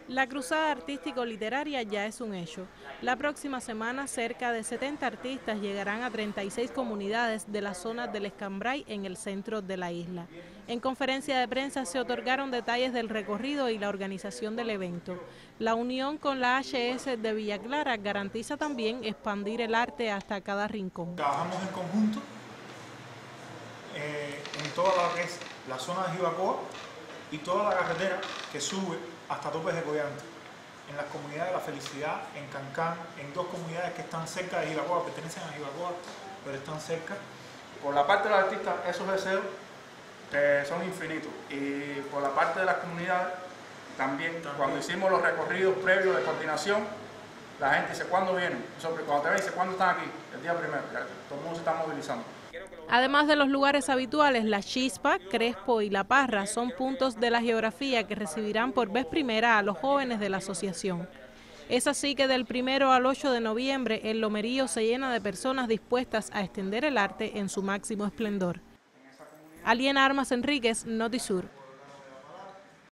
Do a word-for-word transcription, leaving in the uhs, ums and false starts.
La cruzada artístico-literaria ya es un hecho. La próxima semana cerca de setenta artistas llegarán a treinta y seis comunidades de la zona del Escambray en el centro de la isla. En conferencia de prensa se otorgaron detalles del recorrido y la organización del evento. La unión con la H S de Villa Clara garantiza también expandir el arte hasta cada rincón. Trabajamos en conjunto eh, en toda la que es la zona de Jibacoa y toda la carretera que sube hasta Topes de Collante, en las comunidades de La Felicidad, en Cancán, en dos comunidades que están cerca de Jibacoa, pertenecen a Jibacoa, pero están cerca. Por la parte de los artistas, esos deseos eh, son infinitos, y por la parte de las comunidades también, también. Cuando hicimos los recorridos previos de coordinación, la gente dice, ¿cuándo vienen? Cuando te ven, dice, ¿cuándo están aquí? El día primero, ya, todo el mundo se está movilizando. Además de los lugares habituales, La Chispa, Crespo y La Parra son puntos de la geografía que recibirán por vez primera a los jóvenes de la asociación. Es así que del primero al ocho de noviembre el Lomerío se llena de personas dispuestas a extender el arte en su máximo esplendor. Aliena Armas Enríquez, Notisur.